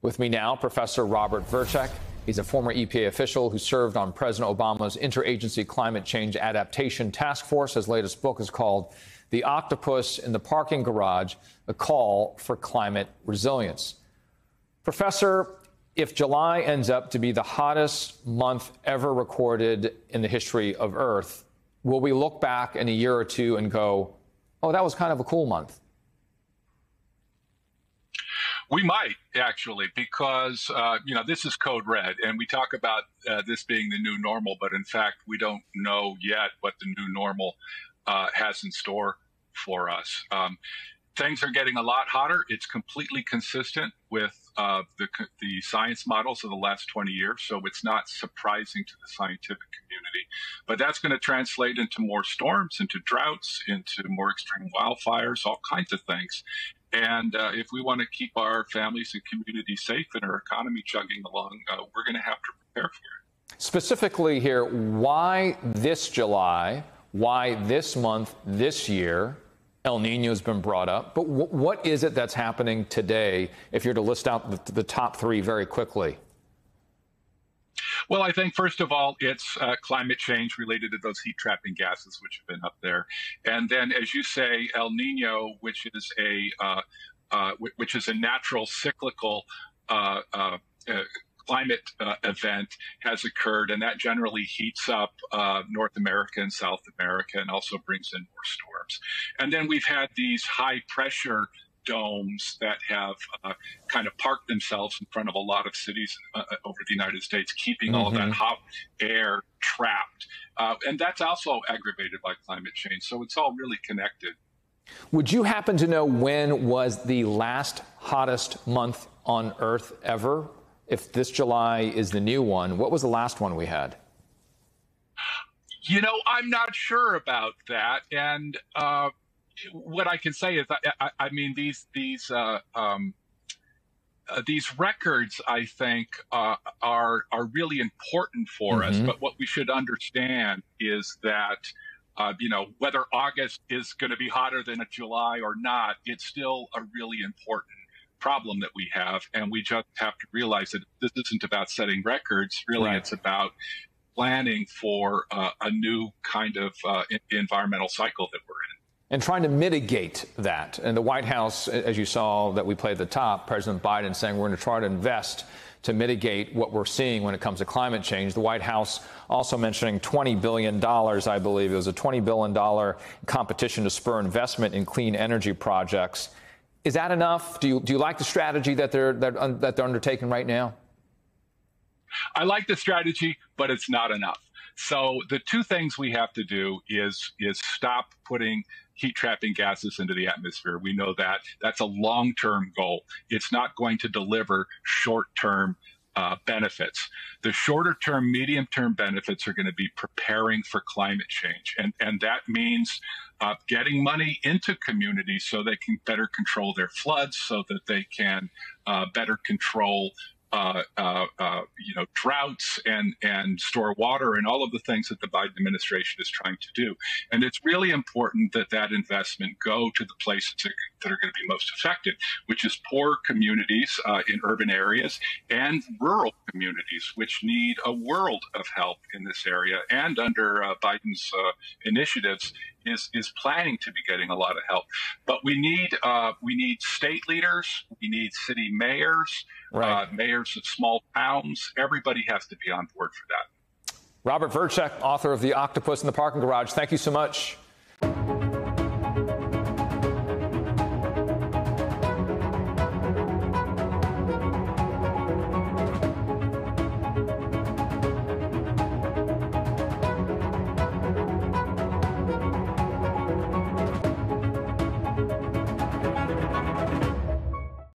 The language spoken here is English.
With me now, Professor Robert Verchick. He's a former EPA official who served on President Obama's Interagency Climate Change Adaptation Task Force. His latest book is called The Octopus in the Parking Garage, A Call for Climate Resilience. Professor, if July ends up to be the hottest month ever recorded in the history of Earth, will we look back in a year or two and go, oh, that was kind of a cool month? We might, actually, because, this is code red, and we talk about this being the new normal, but in fact, we don't know yet what the new normal has in store for us. Things are getting a lot hotter. It's completely consistent with the science models of the last 20 years, so it's not surprising to the scientific community. But that's going to translate into more storms, into droughts, into more extreme wildfires, all kinds of things. And if we want to keep our families and communities safe and our economy chugging along, we're going to have to prepare for it. Specifically here, why this July? Why this month, this year? El Nino has been brought up. But what is it that's happening today, if you're to list out the top three very quickly? Well, I think, first of all, it's climate change related to those heat-trapping gases, which have been up there. And then, as you say, El Nino, which is a natural cyclical climate event, has occurred, and that generally heats up North America and South America and also brings in more storms. And then we've had these high-pressure domes that have kind of parked themselves in front of a lot of cities over the United States, keeping all of that hot air trapped. And that's also aggravated by climate change. So it's all really connected. Would you happen to know when was the last hottest month on Earth ever? If this July is the new one, what was the last one we had? I'm not sure about that. And what I can say is, I mean, these records, I think, are really important for us. But what we should understand is that, whether August is going to be hotter than a July or not, it's still a really important problem that we have. And we just have to realize that this isn't about setting records. Really, right. It's about planning for a new kind of environmental cycle that we're in. And trying to mitigate that. And the White House, as you saw that we played at the top, President Biden saying we're going to try to invest to mitigate what we're seeing when it comes to climate change. The White House also mentioning $20 billion, I believe. It was a $20 billion competition to spur investment in clean energy projects. Is that enough? Do you like the strategy that they're undertaking right now? I like the strategy, but it's not enough. So the two things we have to do is stop putting heat-trapping gases into the atmosphere. We know that that's a long-term goal. It's not going to deliver short-term benefits. The shorter-term, medium-term benefits are going to be preparing for climate change. And that means getting money into communities so they can better control their floods, so that they can better control droughts and store water and all of the things that the Biden administration is trying to do. And it's really important that that investment go to the places that are going to be most effective, which is poor communities in urban areas and rural communities, which need a world of help in this area. And under Biden's initiatives, is planning to be getting a lot of help. But we need state leaders, we need city mayors, right. Mayors of small towns. Everybody has to be on board for that. Robert Verchick, author of The Octopus in the Parking Garage, thank you so much.